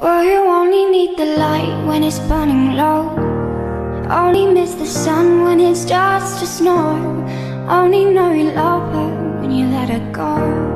Well, you only need the light when it's burning low. Only miss the sun when it starts to snow. Only know you love her when you let her go.